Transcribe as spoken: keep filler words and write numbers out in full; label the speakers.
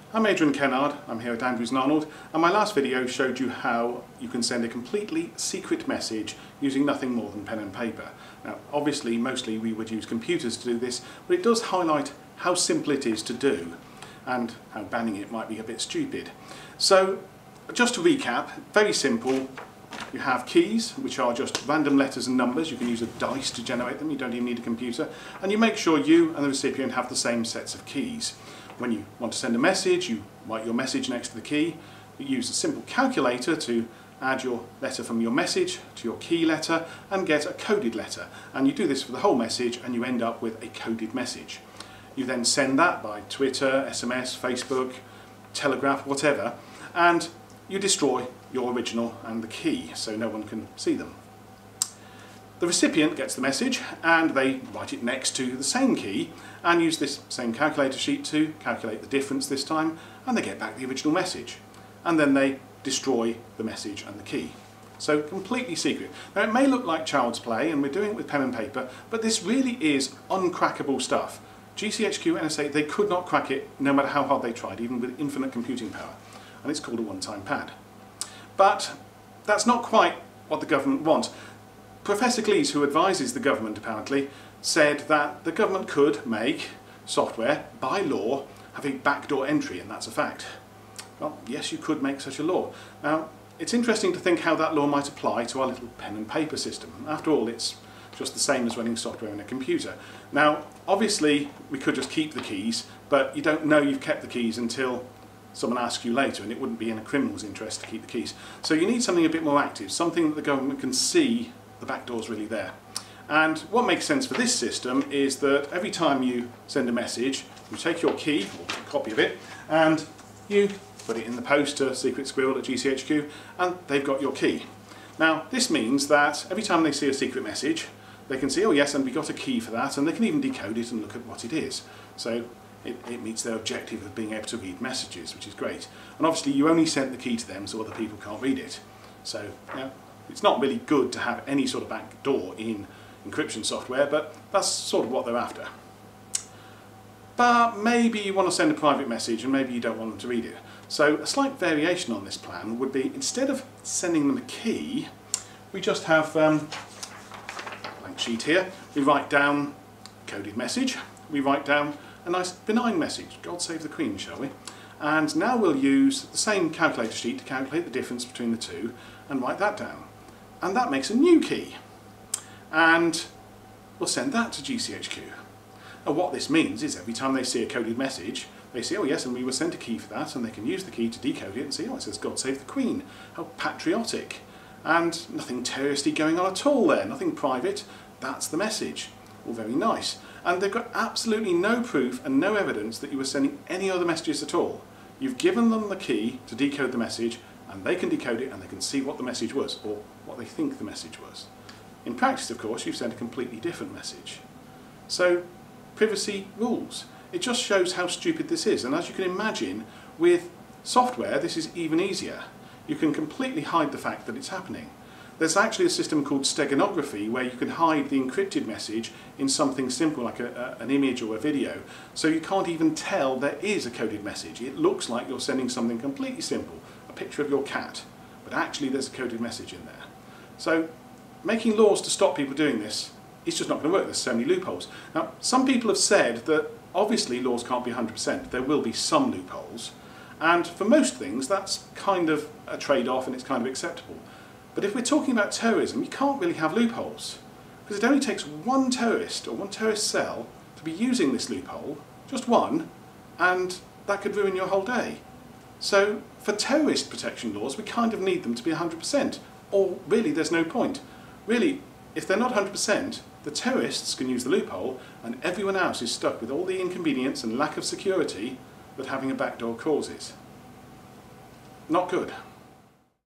Speaker 1: I'm Adrian Kennard, I'm here at Andrews and Arnold, and my last video showed you how you can send a completely secret message using nothing more than pen and paper. Now obviously mostly we would use computers to do this, but it does highlight how simple it is to do and how banning it might be a bit stupid. So just to recap, very simple. You have keys, which are just random letters and numbers. You can use a dice to generate them, you don't even need a computer. And you make sure you and the recipient have the same sets of keys. When you want to send a message, you write your message next to the key. You use a simple calculator to add your letter from your message to your key letter and get a coded letter. And you do this for the whole message and you end up with a coded message. You then send that by Twitter, S M S, Facebook, Telegraph, whatever, and you destroy your original and the key so no one can see them. The recipient gets the message and they write it next to the same key and use this same calculator sheet to calculate the difference this time, and they get back the original message. And then they destroy the message and the key. So completely secret. Now it may look like child's play and we're doing it with pen and paper, but this really is uncrackable stuff. G C H Q, N S A, they could not crack it no matter how hard they tried, even with infinite computing power. And it's called a one-time pad. But that's not quite what the government wants. Professor Glees, who advises the government apparently, said that the government could make software, by law, have a backdoor entry, and that's a fact. Well, yes, you could make such a law. Now, it's interesting to think how that law might apply to our little pen and paper system. After all, it's just the same as running software in a computer. Now, obviously, we could just keep the keys, but you don't know you've kept the keys until someone asks you later, and it wouldn't be in a criminal's interest to keep the keys. So you need something a bit more active, something that the government can see the back door's really there. And what makes sense for this system is that every time you send a message, you take your key, or a copy of it, and you put it in the post to Secret Squirrel at G C H Q, and they've got your key. Now this means that every time they see a secret message, they can see, oh yes, and we got a key for that, and they can even decode it and look at what it is. So it, it meets their objective of being able to read messages, which is great. And obviously you only sent the key to them so other people can't read it. So yeah, it's not really good to have any sort of back door in encryption software, but that's sort of what they're after. But maybe you want to send a private message and maybe you don't want them to read it. So a slight variation on this plan would be, instead of sending them a key, we just have um, a blank sheet here. We write down a coded message, we write down a nice benign message, God save the Queen, shall we? And now we'll use the same calculator sheet to calculate the difference between the two and write that down. And that makes a new key. And we'll send that to G C H Q. And what this means is every time they see a coded message, they say, oh yes, and we were sent a key for that, and they can use the key to decode it and say, oh, it says God save the Queen. How patriotic. And nothing terroristy going on at all there, nothing private. That's the message. All very nice. And they've got absolutely no proof and no evidence that you were sending any other messages at all. You've given them the key to decode the message, and they can decode it and they can see what the message was, or what they think the message was. In practice, of course, you've sent a completely different message. So, privacy rules. It just shows how stupid this is, and as you can imagine, with software this is even easier. You can completely hide the fact that it's happening. There's actually a system called steganography where you can hide the encrypted message in something simple like a, a, an image or a video, so you can't even tell there is a coded message. It looks like you're sending something completely simple, a picture of your cat, but actually there's a coded message in there. So making laws to stop people doing this is just not going to work. There's so many loopholes. Now some people have said that obviously laws can't be one hundred percent, there will be some loopholes, and for most things that's kind of a trade-off and it's kind of acceptable. But if we're talking about terrorism, you can't really have loopholes, because it only takes one terrorist or one terrorist cell to be using this loophole, just one, and that could ruin your whole day. So for terrorist protection laws we kind of need them to be one hundred percent, or really there's no point. Really, if they're not one hundred percent, the terrorists can use the loophole and everyone else is stuck with all the inconvenience and lack of security that having a backdoor causes. Not good.